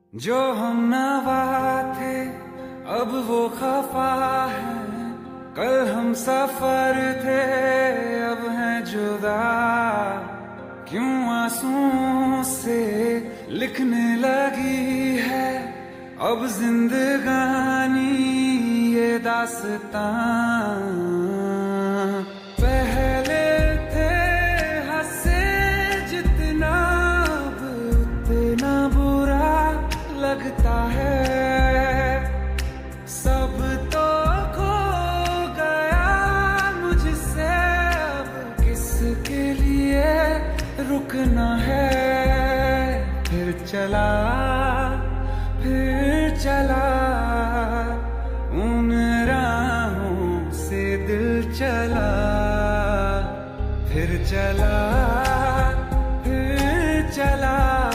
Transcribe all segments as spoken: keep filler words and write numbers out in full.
जो हम नवा थे अब वो खफा है, कल हम सफर थे अब हैं जुदा। क्यों आंसुओं से लिखने लगी है अब जिंदगानी ये दास्तां। पहले थे हंसे जितना अब उतना बुरा लगता है। सब तो खो गया मुझसे अब किसके लिए रुकना है। फिर चला फिर चला उन राहों से दिल चला। फिर चला फिर चला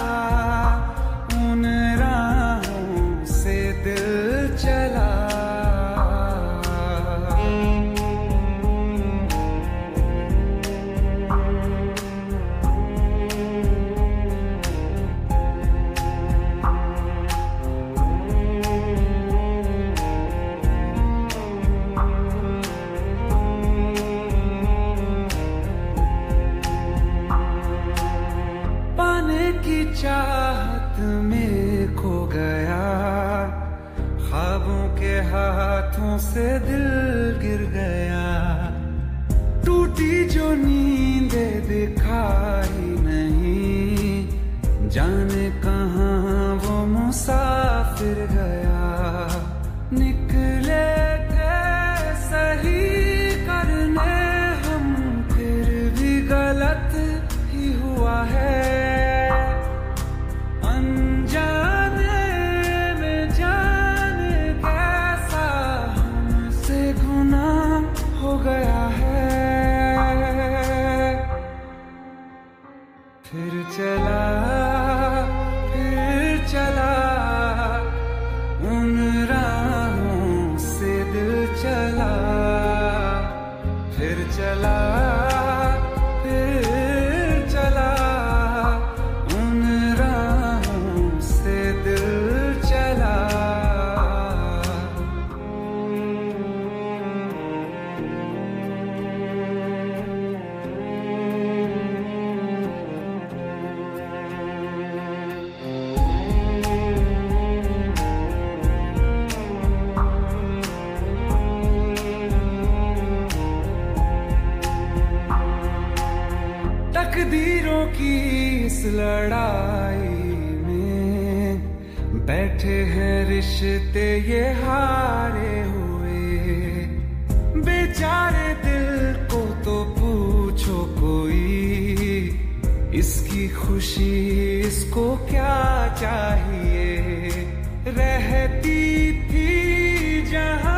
उन राहों से दिल चला। पाने की चाहत में खो गया, ख्वाबों के हाथों से दिल गिर गया। टूटी जो नींदे दिखाई नहीं, जाने कहाँ वो मुसाफिर गया। निकले थे सही करने हम, फिर भी गलत ही हुआ है। अनजाने में जाने कैसा हमसे गुनाह हो गया है। फिर चला फिर चला उन राहों से दिल चला। फिर चला फिर चला उन राहों से दिल चला। तकदीरों की इस लड़ाई में बैठे हैं रिश्ते ये हारे हुए। बेचारे दिल को तो पूछो कोई, इसकी खुशी इसको क्या चाहिए। रहती थी जहां